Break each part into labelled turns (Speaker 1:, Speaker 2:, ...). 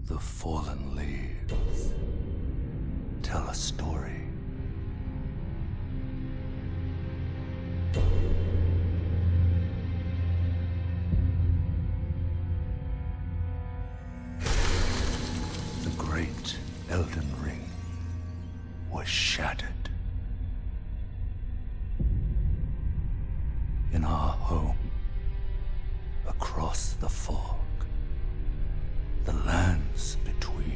Speaker 1: The fallen leaves tell a story. The great Elden Ring was shattered. In our home, across the fog, the lands between.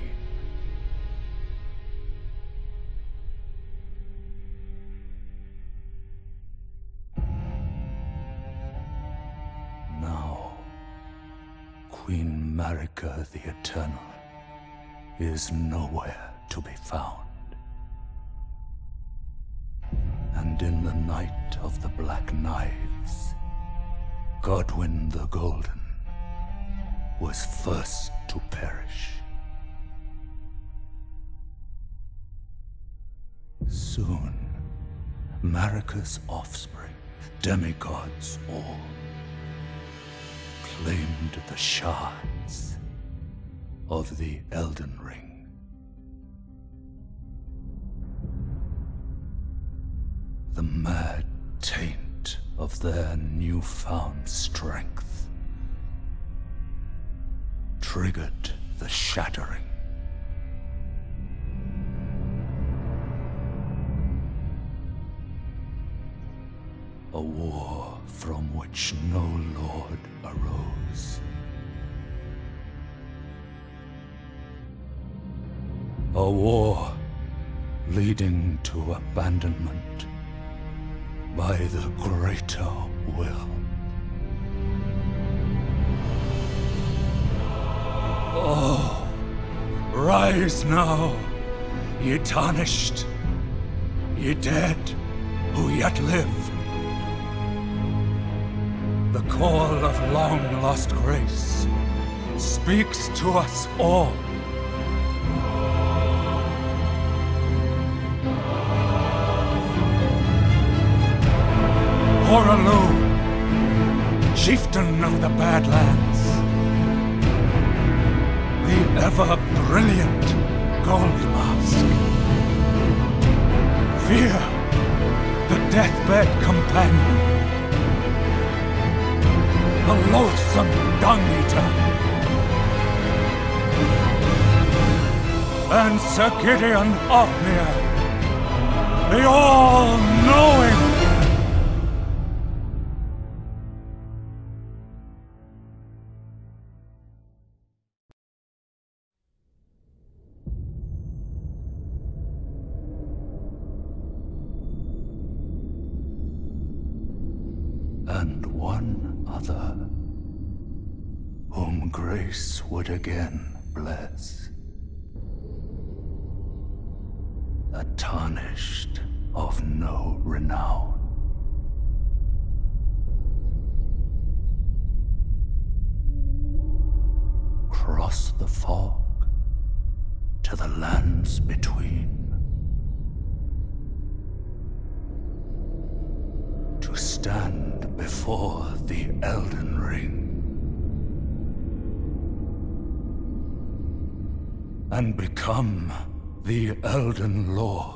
Speaker 1: Now, Queen Marika the Eternal is nowhere to be found. And in the night of the Black Knives, Godwyn the Golden was first to perish. Soon, Marika's offspring, demigods all, claimed the shards of the Elden Ring. The mad taint of their newfound strength triggered the shattering. A war from which no lord arose. A war leading to abandonment by the greater will. Oh, rise now, ye tarnished, ye dead who yet live. The call of long-lost grace speaks to us all. Horalu, chieftain of the Badlands, the ever-brilliant Gold Mask. Fear, the deathbed companion, the loathsome dung-eater, and Sir Gideon Othmere, the all-knowing. And one other, whom grace would again bless. A tarnished of no renown. Cross the fog to the lands between. To stand before the Elden Ring and become the Elden Lord.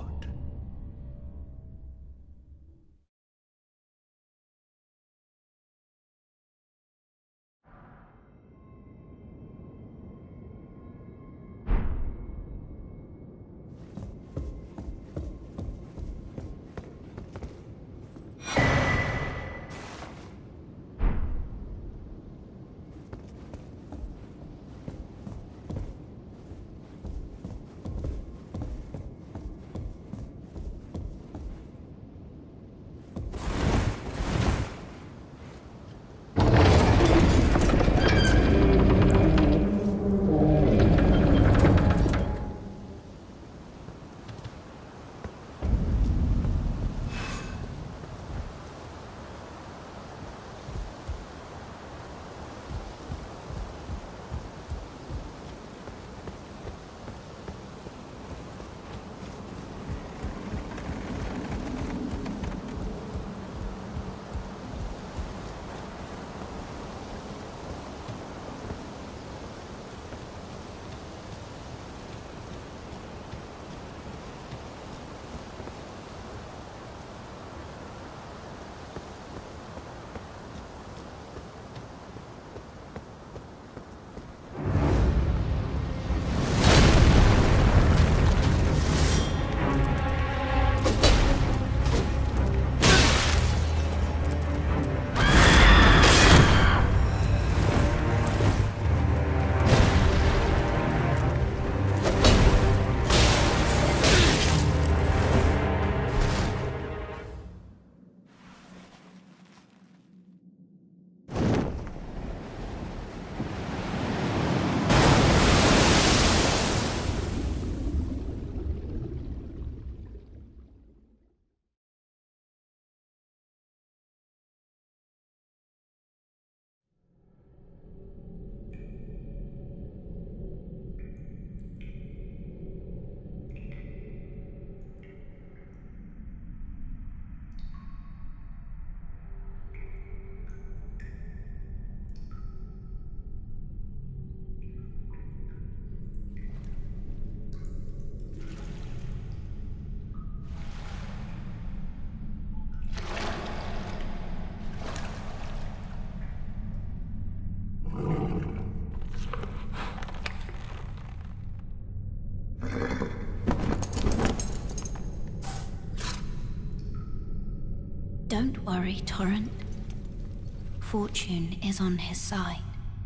Speaker 2: Don't worry, Torrent. Fortune is on his side.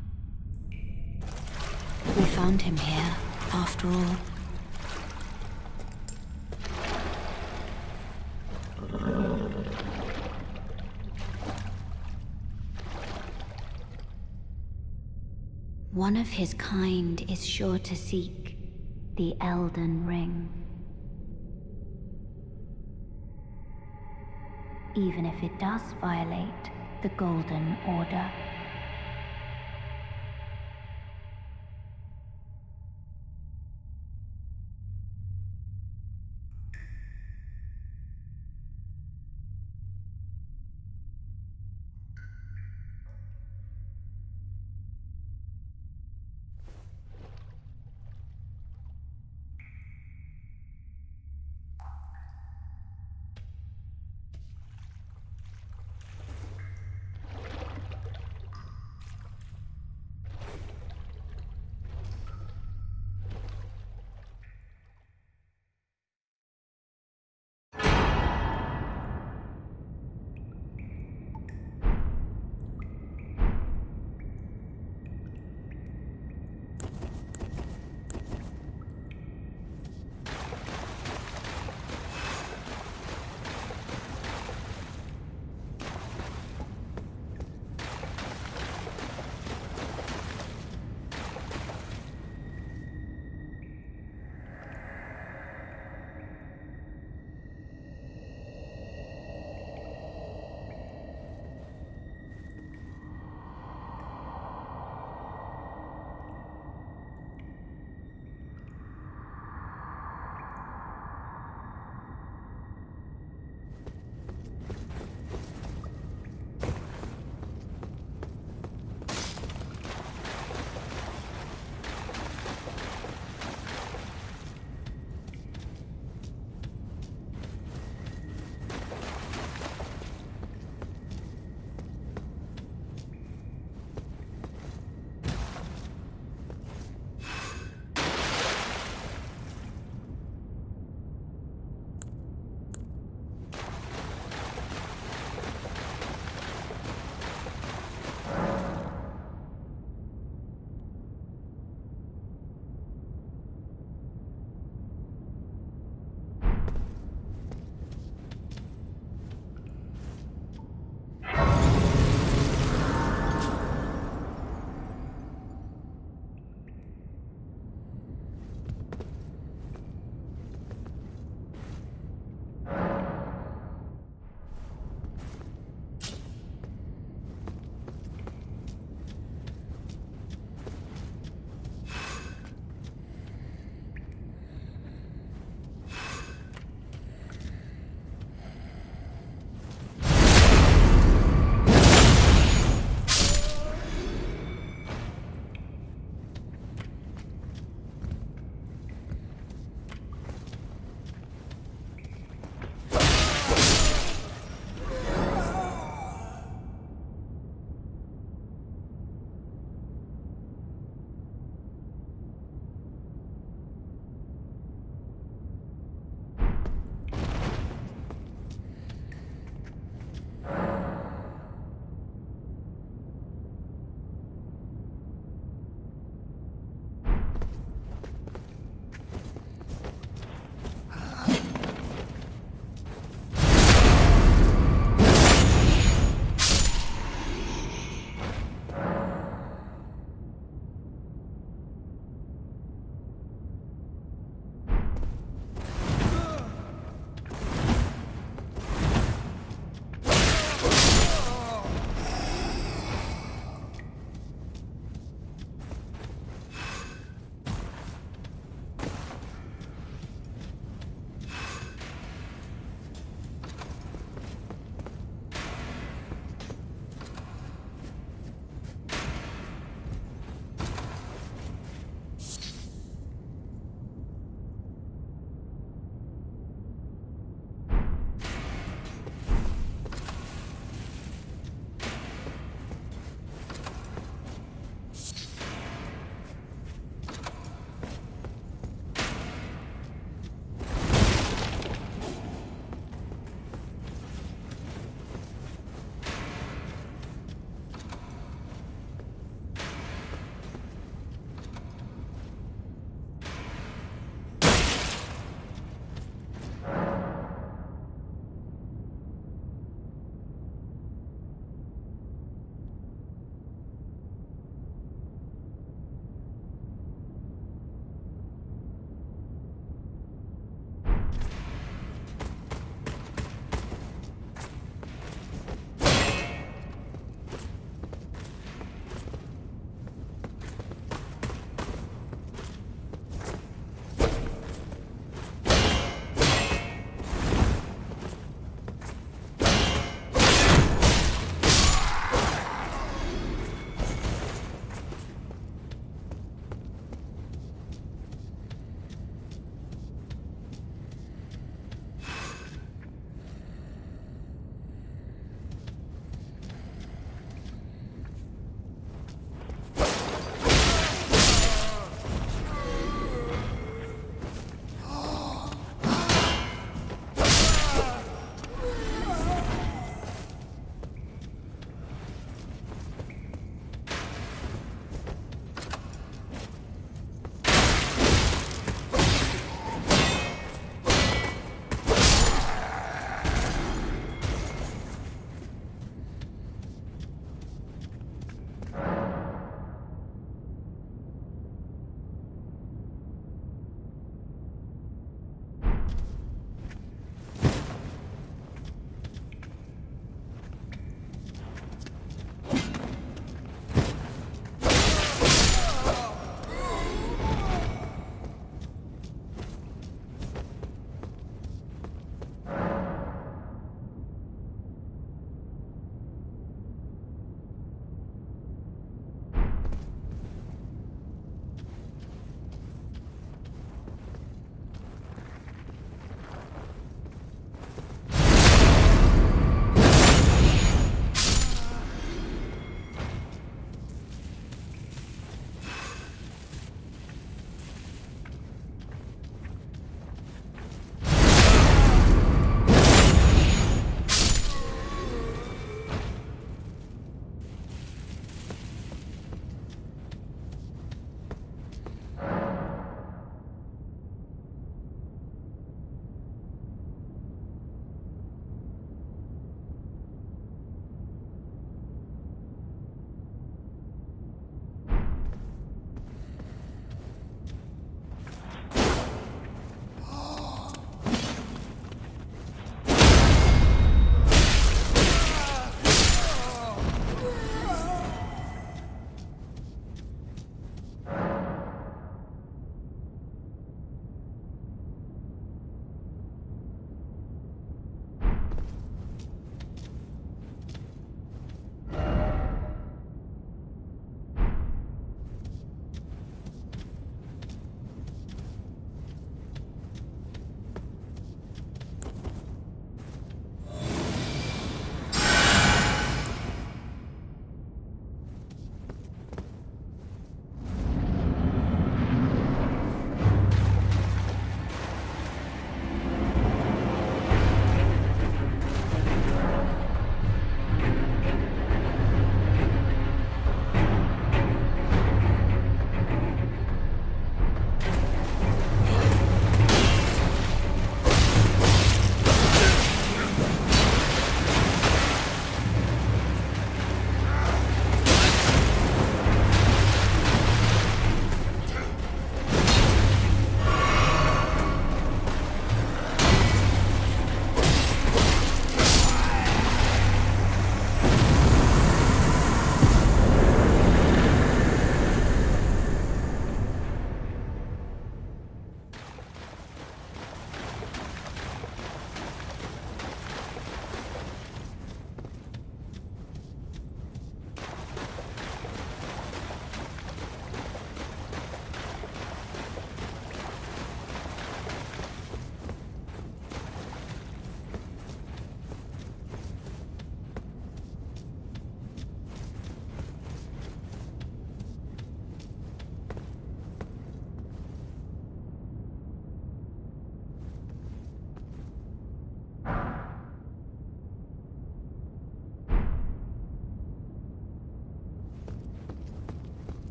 Speaker 2: We found him here, after all. One of his kind is sure to seek the Elden Ring. Even if it does violate the Golden Order.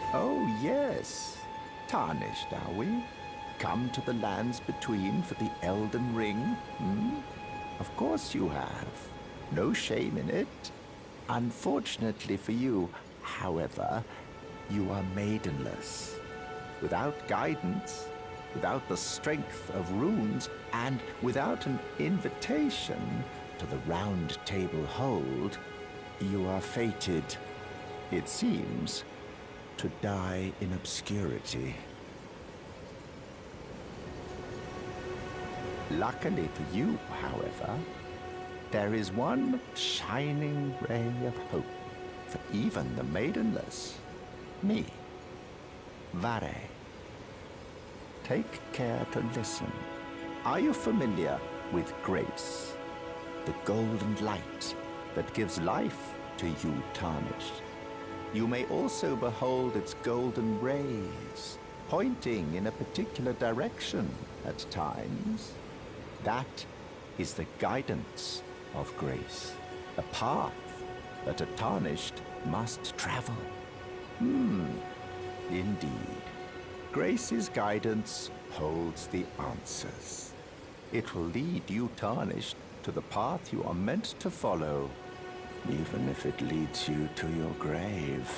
Speaker 3: Oh, yes. Tarnished, are we? Come to the lands between for the Elden Ring, hmm? Of course you have. No shame in it. Unfortunately for you, however, you are maidenless. Without guidance, without the strength of runes, and without an invitation to the Round Table Hold, you are fated, it seems, to die in obscurity. Luckily for you, however, there is one shining ray of hope for even the maidenless. Me, Vare. Take care to listen. Are you familiar with grace? The golden light that gives life to you tarnished. You may also behold its golden rays, pointing in a particular direction at times. That is the guidance of grace, a path that a tarnished must travel. Indeed. Grace's guidance holds the answers. It will lead you tarnished to the path you are meant to follow, even if it leads you to your grave.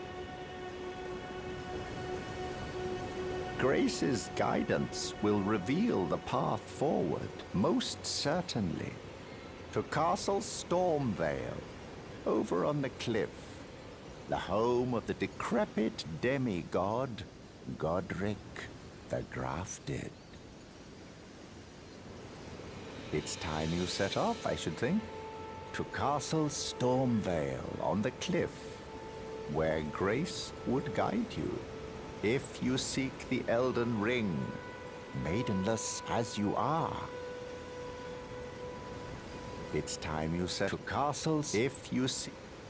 Speaker 3: Grace's guidance will reveal the path forward, most certainly, to Castle Stormvale, over on the cliff, the home of the decrepit demigod, Godric the Grafted. It's time you set off, I should think, to Castle Stormvale on the cliff, where Grace would guide you, if you seek the Elden Ring, maidenless as you are. It's time you set to castles if you see.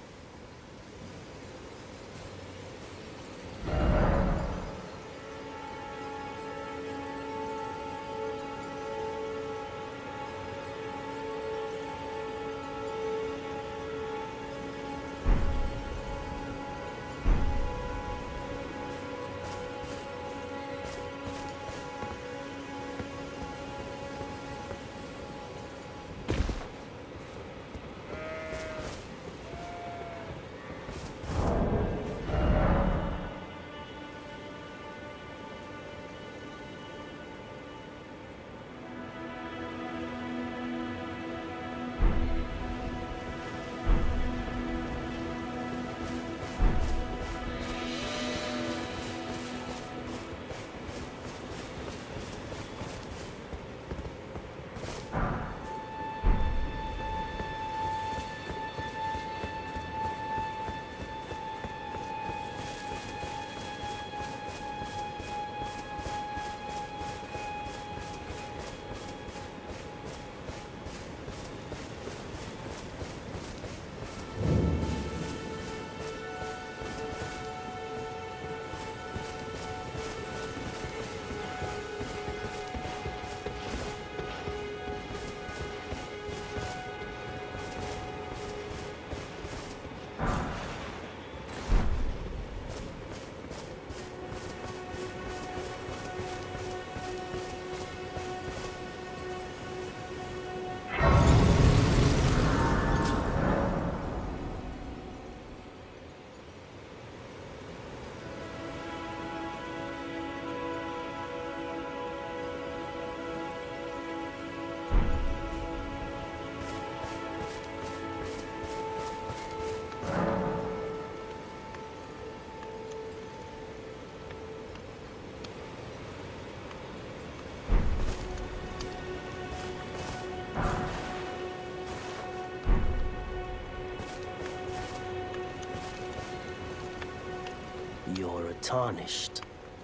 Speaker 4: You're tarnished.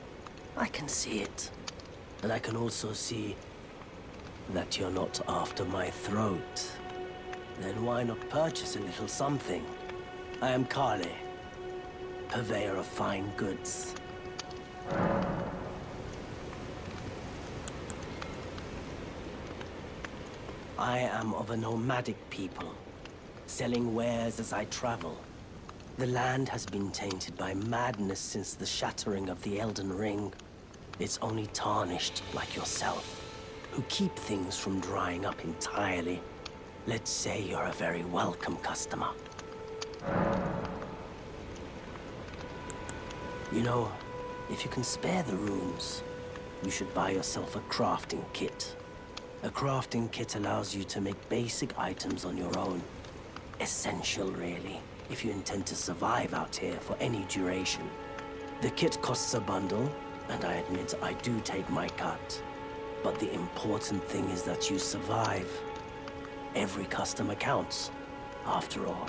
Speaker 4: I can see it. And I can also see that you're not after my throat. Then why not purchase a little something? I am Kale, purveyor of fine goods. I am of a nomadic people, selling wares as I travel. The land has been tainted by madness since the shattering of the Elden Ring. It's only tarnished like yourself, who keep things from drying up entirely. Let's say you're a very welcome customer. You know, if you can spare the rooms, you should buy yourself a crafting kit. A crafting kit allows you to make basic items on your own. Essential, really, if you intend to survive out here for any duration. The kit costs a bundle, and I admit I do take my cut. But the important thing is that you survive. Every customer counts, after all.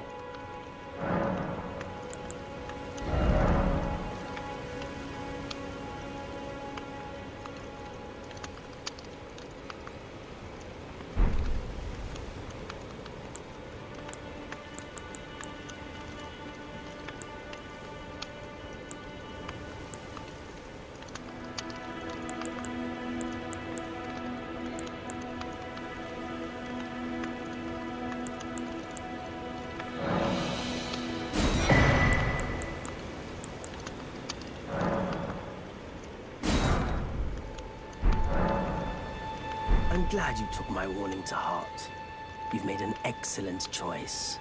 Speaker 4: I'm glad you took my warning to heart. You've made an excellent choice.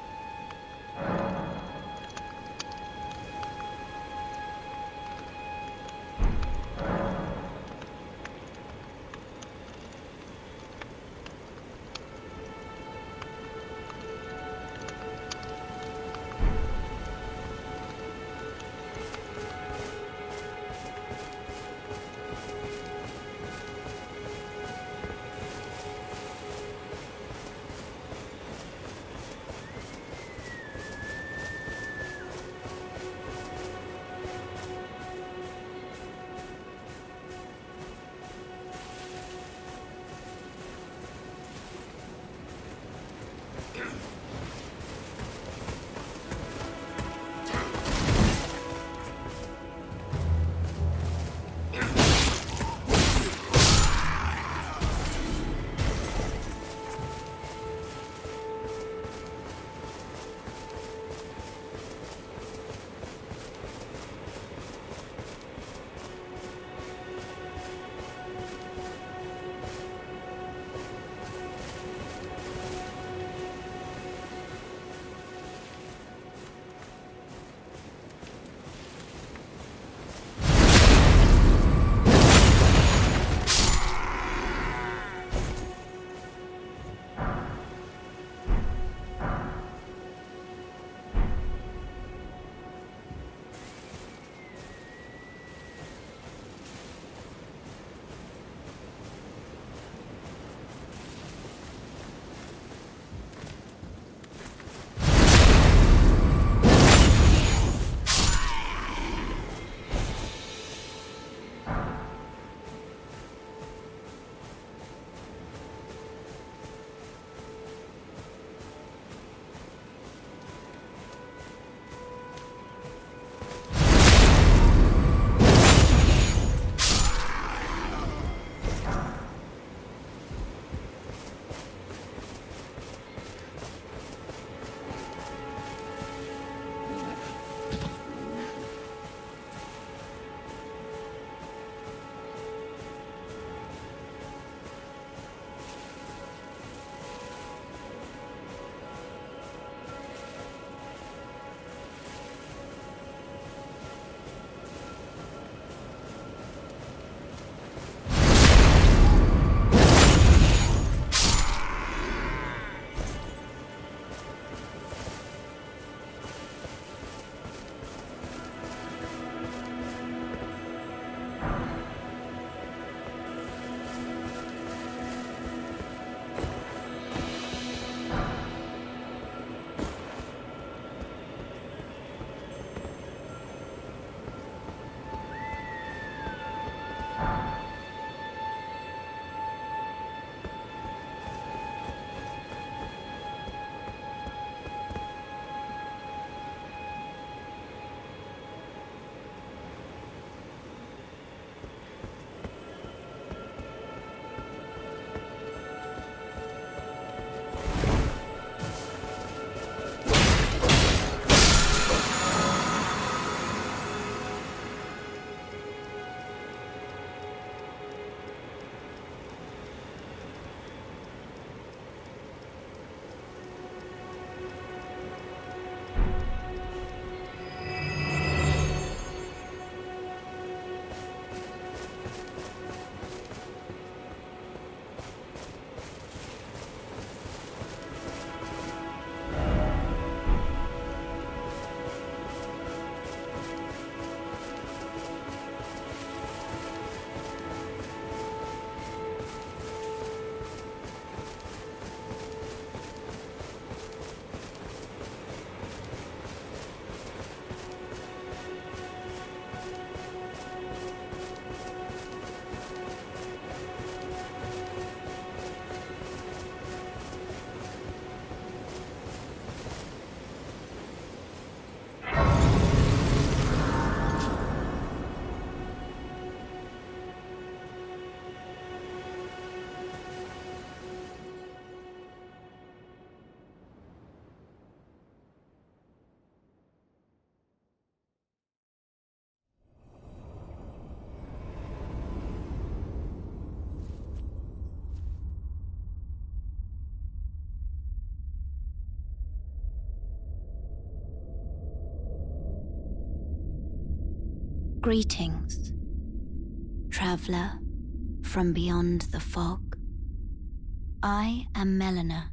Speaker 2: Greetings, traveler from beyond the fog. I am Melina.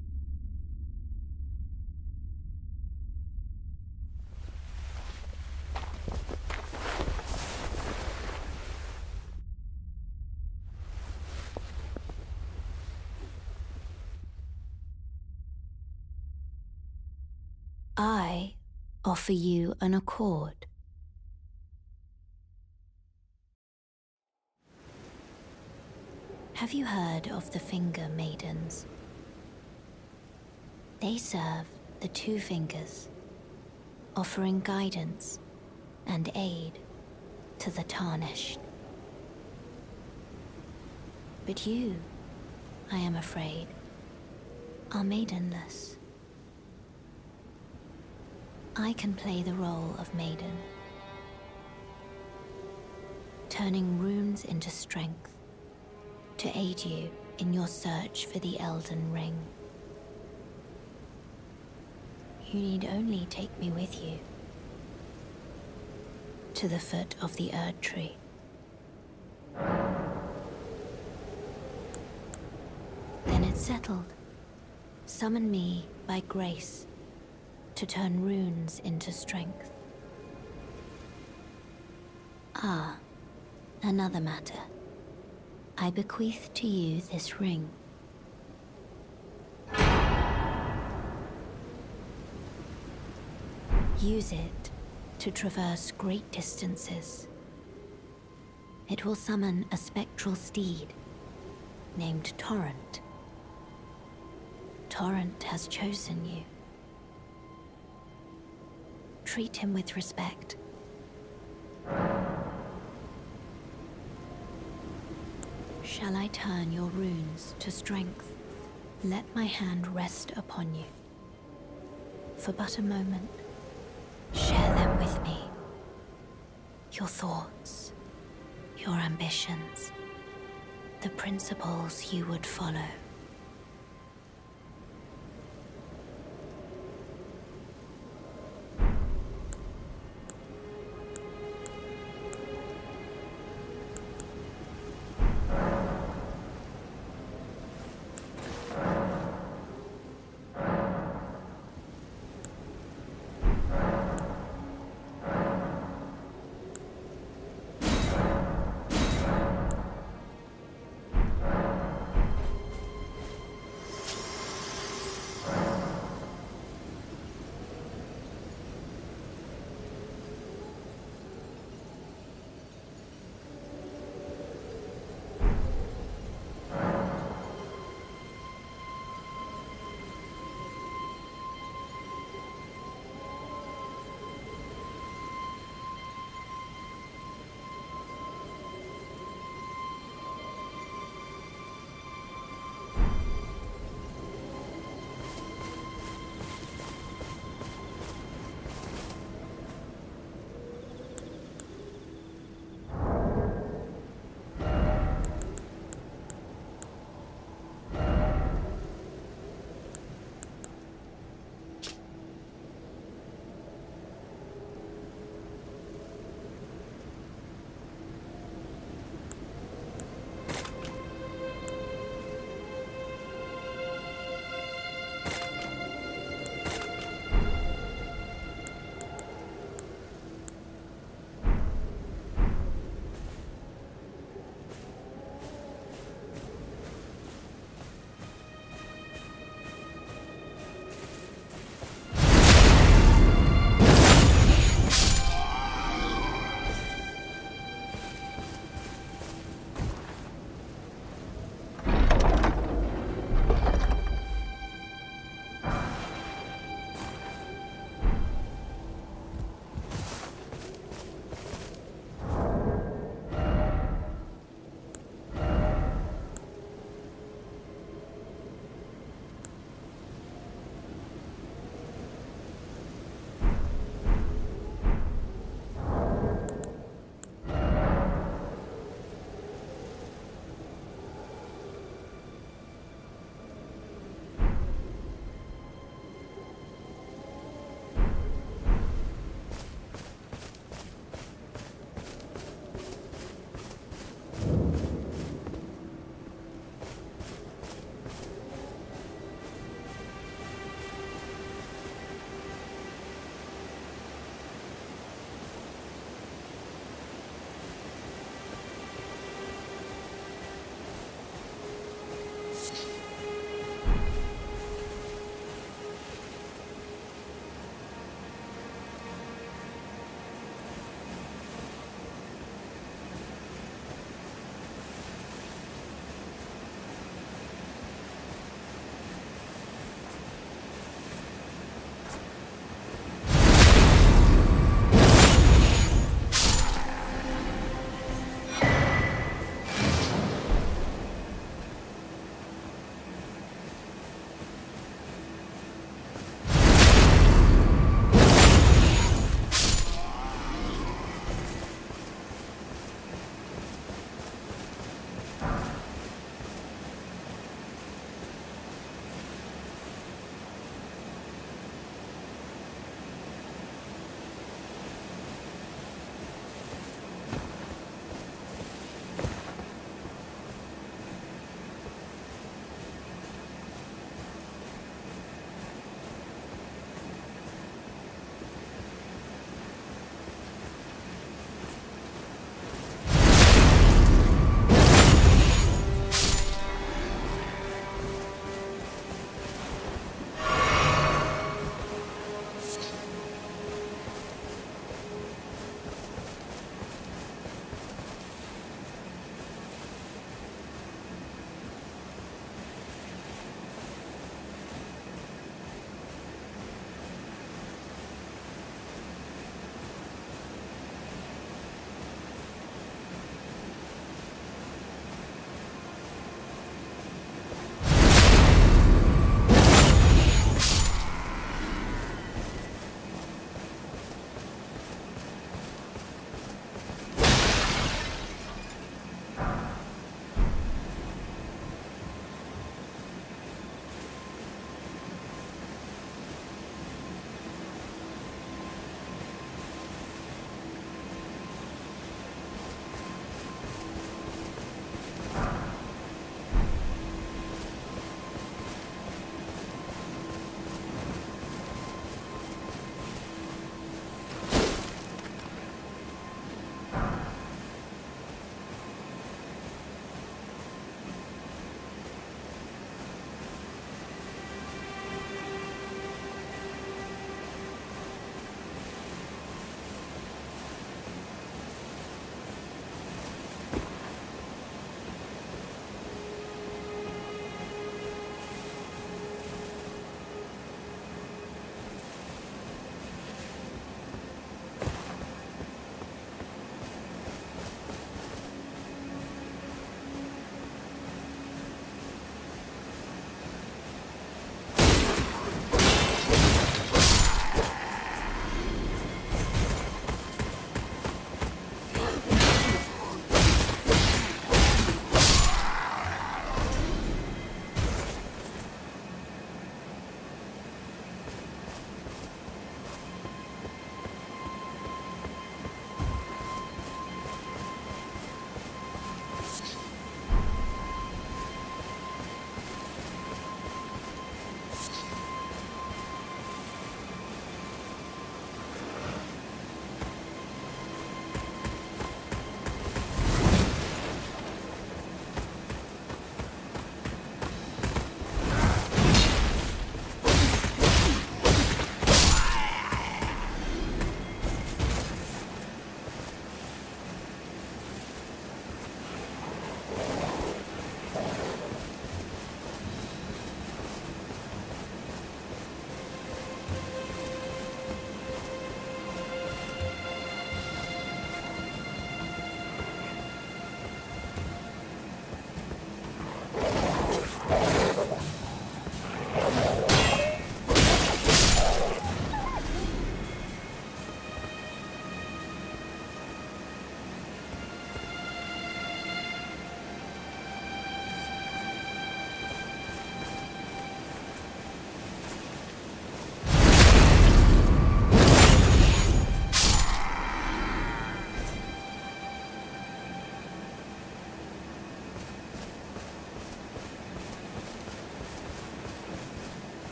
Speaker 2: I offer you an accord. Have you heard of the Finger Maidens? They serve the Two Fingers, offering guidance and aid to the Tarnished. But you, I am afraid, are maidenless. I can play the role of maiden, turning runes into strength to aid you in your search for the Elden Ring. You need only take me with you to the foot of the Erd Tree. Then it's settled. Summon me by grace to turn runes into strength. Ah, another matter. I bequeath to you this ring. Use it to traverse great distances. It will summon a spectral steed named Torrent. Torrent has chosen you. Treat him with respect. Shall I turn your runes to strength? Let my hand rest upon you. For but a moment, share them with me. Your thoughts, your ambitions, the principles you would follow.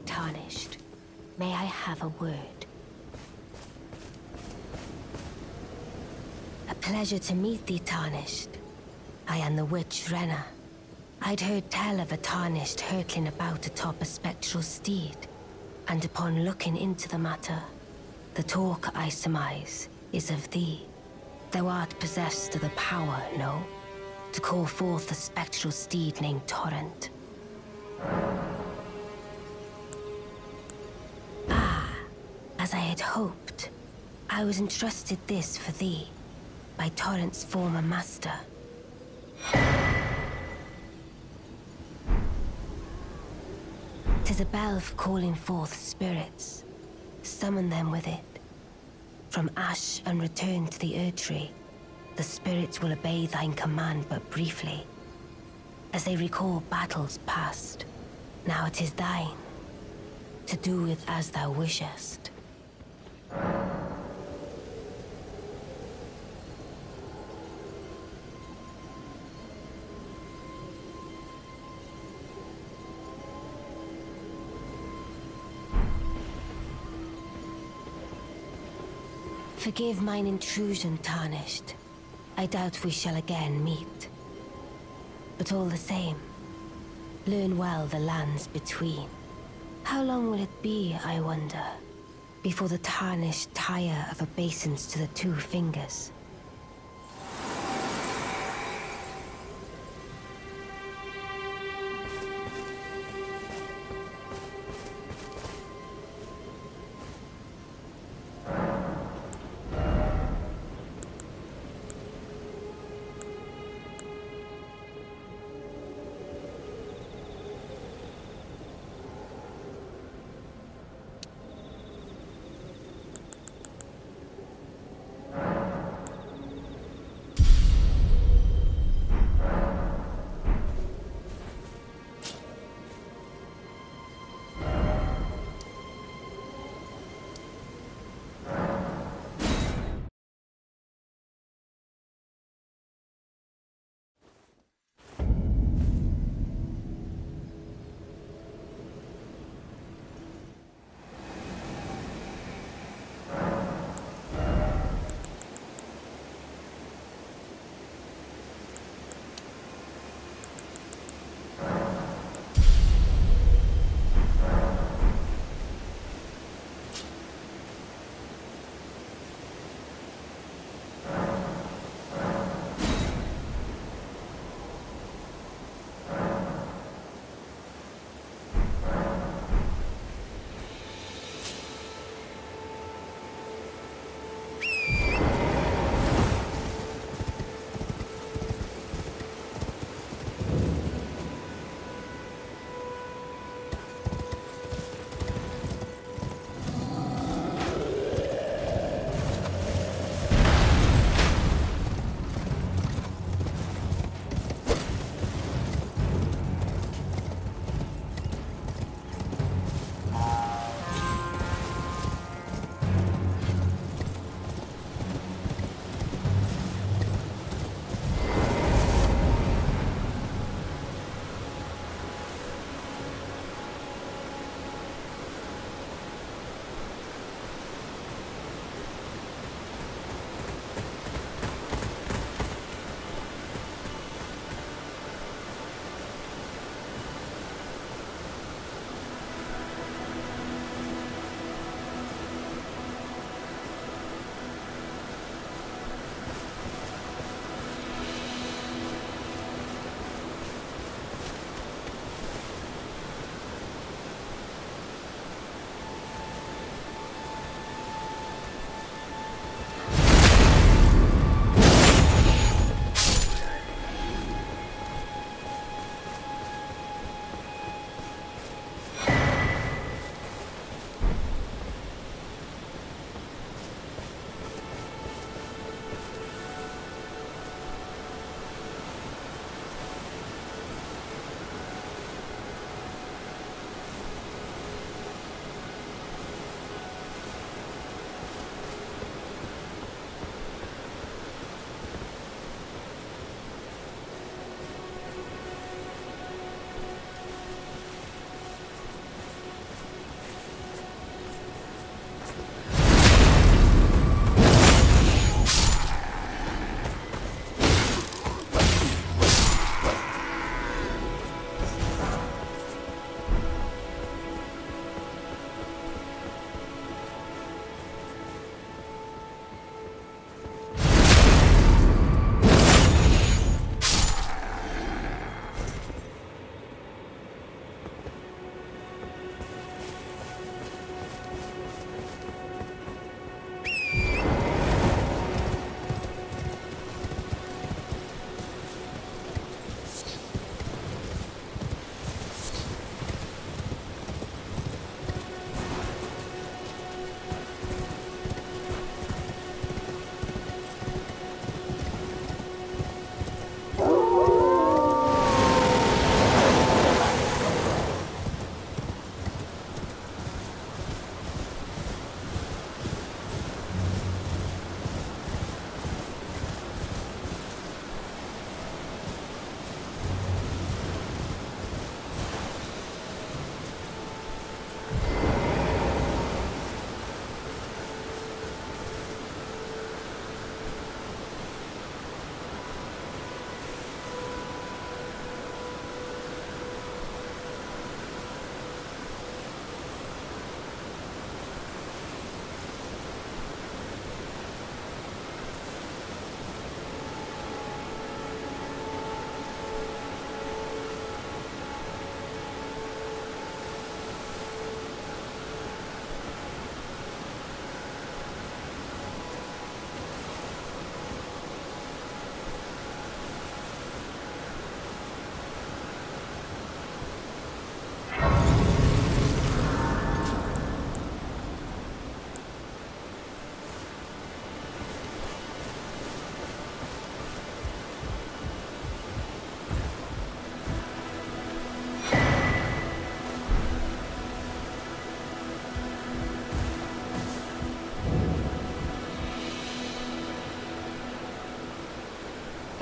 Speaker 5: Tarnished. May I have a word? A pleasure to meet thee, Tarnished. I am the witch Renna. I'd heard tell of a Tarnished hurtling about atop a spectral steed, and upon looking into the matter, the talk, I surmise, is of thee. Thou art possessed of the power, no? To call forth a spectral steed named Torrent. Ah, as I had hoped, I was entrusted this for thee, by Torrent's former master. 'Tis a bell for calling forth spirits. Summon them with it. From ash and return to the Erdtree, the spirits will obey thine command but briefly, as they recall battles past. Now it is thine, to do with as thou wishest. Forgive mine intrusion, Tarnished. I doubt we shall again meet. But all the same, learn well the lands between. How long will it be, I wonder, before the Tarnished tire of obeisance to the two fingers?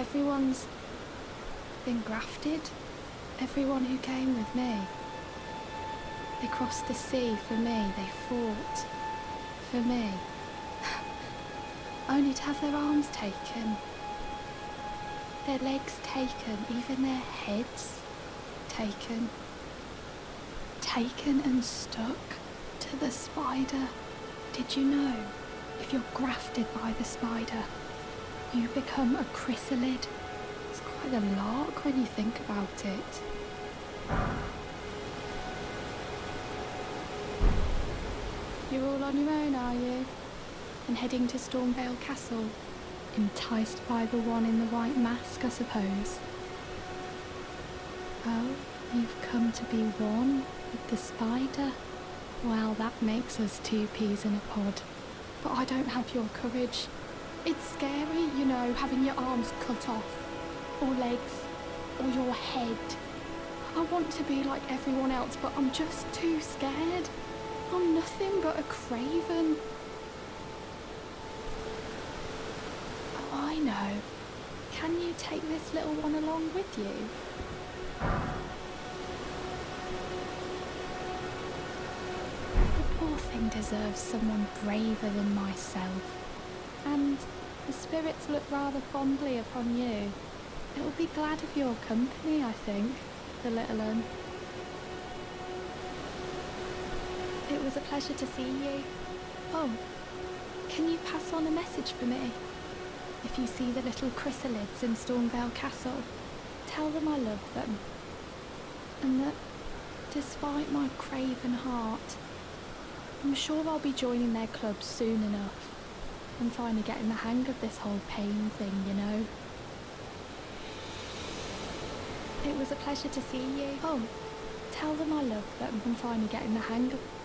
Speaker 6: Everyone's been grafted. Everyone who came with me. They crossed the sea for me. They fought for me. Only to have their arms taken. Their legs taken. Even their heads taken. Taken and stuck to the spider. Did you know, if you're grafted by the spider, you become a chrysalid? It's quite a lark when you think about it. You're all on your own, are you? And heading to Stormvale Castle? Enticed by the one in the white mask, I suppose. Oh, you've come to be one with the spider? Well, that makes us two peas in a pod. But I don't have your courage. It's scary, you know, having your arms cut off, or legs, or your head. I want to be like everyone else, but I'm just too scared. I'm nothing but a craven. Oh, I know. Can you take this little one along with you? The poor thing deserves someone braver than myself. And the spirits look rather fondly upon you. It'll be glad of your company, I think, the little one. It was a pleasure to see you. Oh, can you pass on a message for me? If you see the little chrysalids in Stormvale Castle, tell them I love them. And that, despite my craven heart, I'm sure I'll be joining their club soon enough. I'm finally getting the hang of this whole pain thing, you know. It was a pleasure to see you. Oh, tell them I love them. I'm finally getting the hang of...